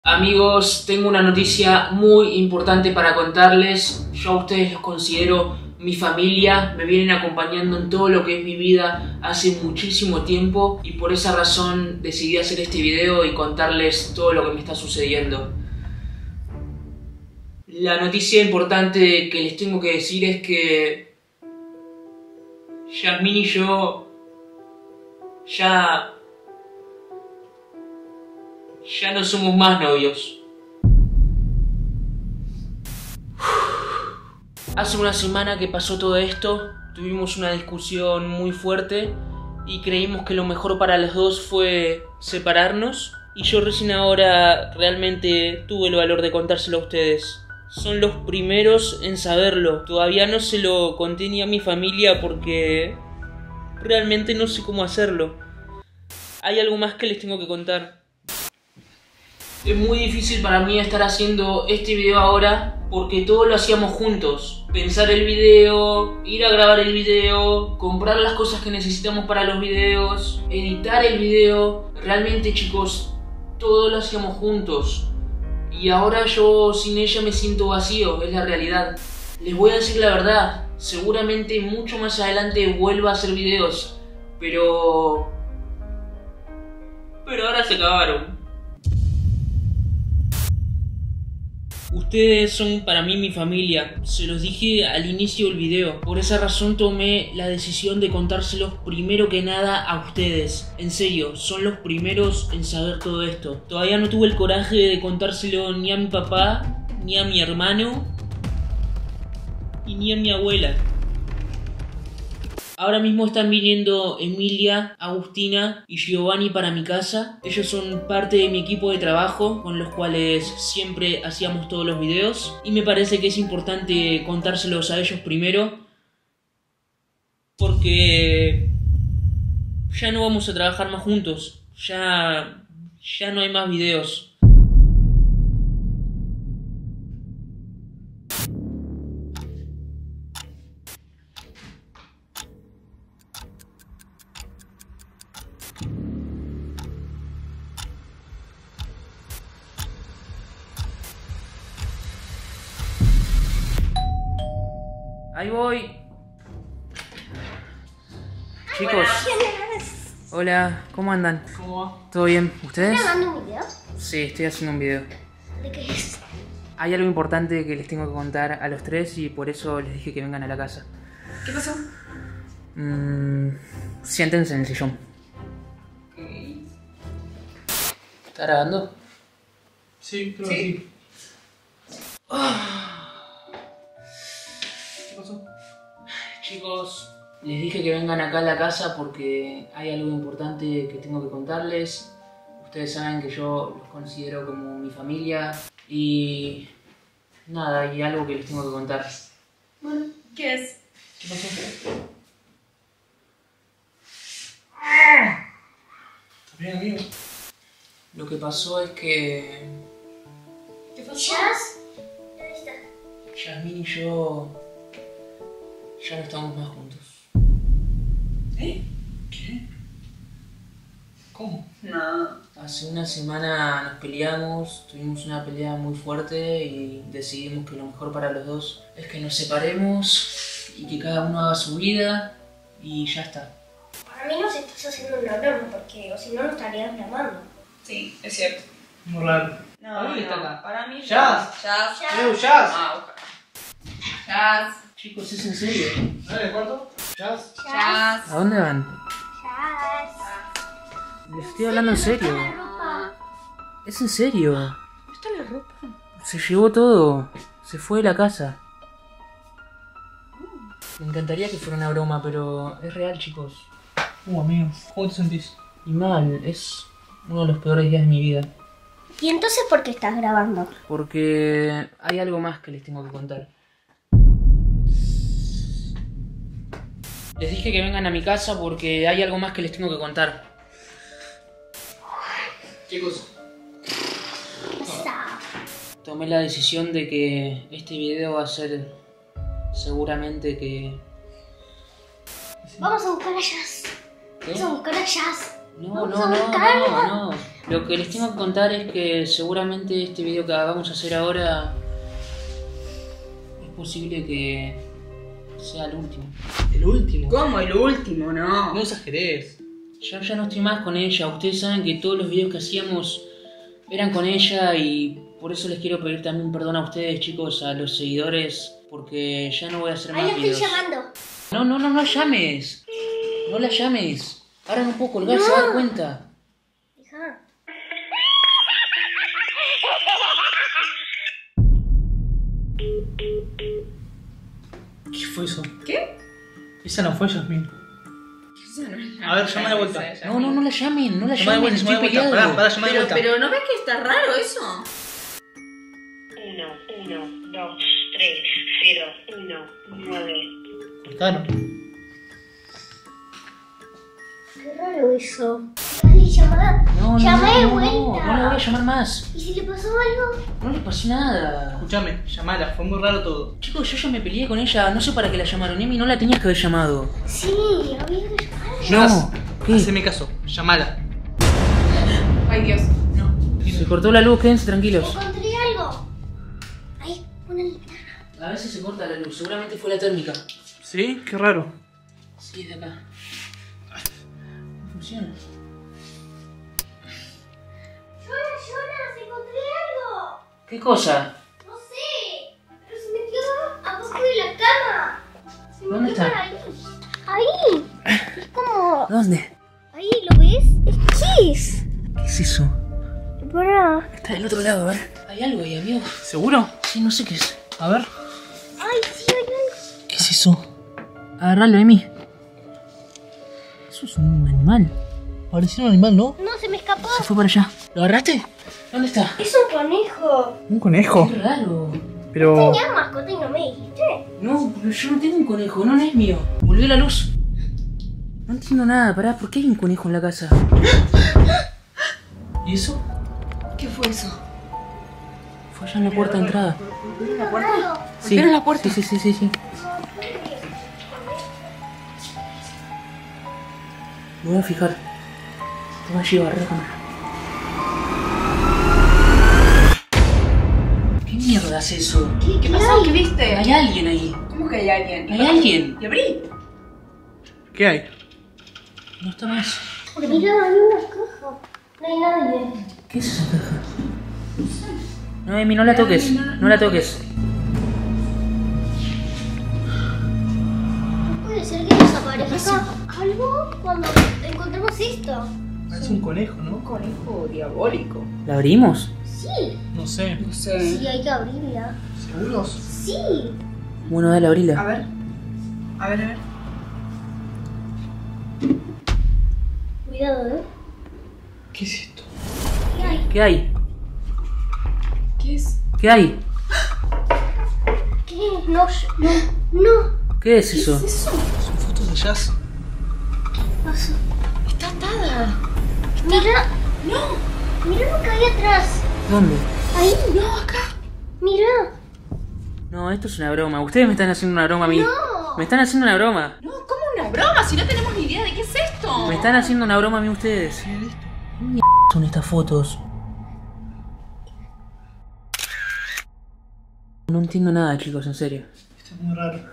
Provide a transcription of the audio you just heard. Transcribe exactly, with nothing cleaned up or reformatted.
Amigos, tengo una noticia muy importante para contarles. Yo a ustedes los considero mi familia, me vienen acompañando en todo lo que es mi vida hace muchísimo tiempo y por esa razón decidí hacer este video y contarles todo lo que me está sucediendo. La noticia importante que les tengo que decir es que Yasmín y yo ya... ya no somos más novios. Hace una semana que pasó todo esto, tuvimos una discusión muy fuerte y creímos que lo mejor para los dos fue separarnos. Y yo recién ahora realmente tuve el valor de contárselo a ustedes. Son los primeros en saberlo. Todavía no se lo conté ni a mi familia porque realmente no sé cómo hacerlo. Hay algo más que les tengo que contar. Es muy difícil para mí estar haciendo este video ahora porque todo lo hacíamos juntos. Pensar el video, ir a grabar el video, comprar las cosas que necesitamos para los videos, editar el video. Realmente, chicos, todo lo hacíamos juntos. Y ahora yo sin ella me siento vacío, es la realidad. Les voy a decir la verdad, seguramente mucho más adelante vuelva a hacer videos, pero... pero ahora se acabaron. Ustedes son para mí mi familia, se los dije al inicio del video. Por esa razón tomé la decisión de contárselos primero que nada a ustedes. En serio, son los primeros en saber todo esto. Todavía no tuve el coraje de contárselo ni a mi papá, ni a mi hermano, y ni a mi abuela. Ahora mismo están viniendo Emilia, Agustina y Giovanni para mi casa. Ellos son parte de mi equipo de trabajo con los cuales siempre hacíamos todos los videos. Y me parece que es importante contárselos a ellos primero porque ya no vamos a trabajar más juntos. Ya, ya no hay más videos. Ahí voy. Chicos. Hola, ¿cómo andan? ¿Cómo va? ¿Todo bien? ¿Ustedes? ¿Estás grabando un video? Sí, estoy haciendo un video. ¿De qué es? Hay algo importante que les tengo que contar a los tres y por eso les dije que vengan a la casa. ¿Qué pasó? Mm, siéntense en el sillón. Okay. ¿Está grabando? Sí, creo Sí. que sí. ¿Qué pasó? Chicos, les dije que vengan acá a la casa porque hay algo importante que tengo que contarles. Ustedes saben que yo los considero como mi familia y nada, hay algo que les tengo que contar. Bueno, ¿Qué es? ¿qué pasó? ¿Estás bien, amigo? Lo que pasó es que ¿Qué pasó? ¿Jazz? ¿Dónde está? Yasmín y yo ya no estamos más juntos. ¿Eh? ¿Qué? ¿Cómo? No. Hace una semana nos peleamos, tuvimos una pelea muy fuerte y decidimos que lo mejor para los dos es que nos separemos y que cada uno haga su vida y ya está. Para mí nos estás haciendo una broma, porque o si no, no estarías grabando. Sí, es cierto. Muy raro. No, ¿Para dónde no, está acá? para mí Jazz. Jazz. ¡Eh, Jazz! Ah, busca. Jazz. Chicos, ¿es en serio? ¿Dale el cuarto? ¿Jazz? Jazz. ¿A dónde van? Jazz. Les estoy hablando en serio. La ropa. Es en serio. ¿Está la ropa? Se llevó todo. Se fue de la casa. Me encantaría que fuera una broma, pero es real, chicos. Uh, amigo, ¿cómo te sentís? Y mal, es uno de los peores días de mi vida. ¿Y entonces por qué estás grabando? Porque hay algo más que les tengo que contar. Les dije que vengan a mi casa porque hay algo más que les tengo que contar. Chicos, Está. tomé la decisión de que este video va a ser seguramente que... Vamos a buscar a Jazz. ¿Qué? Vamos a buscar a Jazz. No, Vamos no, a no, buscarla. no, no. Lo que les tengo que contar es que seguramente este video que vamos a hacer ahora es posible que sea el último. El último. ¿Cómo el último? No. No exageres. Yo ya no estoy más con ella. Ustedes saben que todos los videos que hacíamos eran con ella y por eso les quiero pedir también perdón a ustedes, chicos, a los seguidores, porque ya no voy a hacer Ahí más la estoy videos. llamando. No, no, no, no la llames. No la llames. Ahora no puedo colgar, No. se da cuenta. Hija. ¿Qué fue eso? ¿Qué? Esa no fue Yasmin. Esa no es A ver, llama de vuelta. esa, No, no, no la llamen, no la Llama de llamen, vuelta, estoy llama de vuelta. peleado. Pará, pará, llama de Pero, vuelta. pero ¿no ves que está raro eso? uno, uno, dos, tres, cero, uno, nueve. Cortaron. Qué raro eso. Dale, llamada. No, no, Llama de no, no, vuelta. no la voy a llamar más. ¿Y si le pasó algo? No le pasó nada. Escuchame, llamala, fue muy raro todo. Chicos, yo ya me peleé con ella, no sé para qué la llamaron. Emi, no la tenías que haber llamado. Sí, había que llamarla. Jazz, ¿qué? haceme caso, llamala. Ay, Dios. No. Se cortó la luz, quédense tranquilos. Encontré algo. Ahí, una linterna. A veces se corta la luz, seguramente fue la térmica. ¿Sí? Qué raro. Sí, es de acá. No funciona. Jonas, Jonas, encontré algo. ¿Qué cosa? No sé, pero se metió abajo de la cama. Se ¿Dónde metió está? por ahí. Ahí. Es como... ¿Dónde? Ahí, ¿lo ves? Es Kiss. ¿Qué es eso? Para... Está del otro lado, a ver. Hay algo ahí, amigo. ¿Seguro? Sí, no sé qué es. A ver. Ay, sí, hay algo. ¿Qué es eso? Agarralo, Emi. Eso es un animal. Parecía un animal, ¿no? No, se me escapó. Se fue para allá. ¿Lo agarraste? ¿Dónde está? Es un conejo. Un conejo. Qué raro. Pero... Tenía mascota y no me dijiste. No, pero yo no tengo un conejo, no, no es mío. Volvió la luz. No entiendo nada, pará, ¿por qué hay un conejo en la casa? ¿Y eso? ¿Qué fue eso? Fue allá en la puerta de entrada. ¿Golpearon la puerta? Sí, ¿Golpearon la puerta? sí, sí, sí, sí, sí. Me voy a fijar. Te voy a llevar la cámara. ¿Qué mierda es eso? ¿Qué, ¿Qué pasó? ¿Qué viste? Hay alguien ahí. ¿Cómo que hay alguien? Hay alguien. ¿Y abrí? ¿Qué hay? No está más. Mira, hay una caja. No hay nadie. ¿Qué es esa caja? No, Emi, no la toques. No la toques. No puede ser que desaparezca algo cuando encontremos esto. Parece un conejo, Un ¿no? conejo diabólico. ¿La abrimos? Sí, No sé. No sé. sí, hay que abrirla. ¿Seguros? Sí. Bueno, dale, A abrila. ver. A ver, a ver. Cuidado, ¿eh? ¿Qué es esto? ¿Qué hay? ¿Qué hay? ¿Qué es? ¿Qué hay? ¿Qué? No, no, no. ¿Qué es eso? ¿Qué es eso? Son fotos de Jazz. ¿Qué pasó? Está atada. Mira, No. mira lo que hay atrás. ¿Dónde? Ahí, No, acá. mira. No, esto es una broma. Ustedes me están haciendo una broma a mí. No. Me están haciendo una broma. No, ¿cómo una broma? Si no tenemos ni idea de qué es esto. Me están haciendo una broma a mí ustedes. ¿Qué mierda son estas fotos? No entiendo nada, chicos, en serio. Esto es muy raro.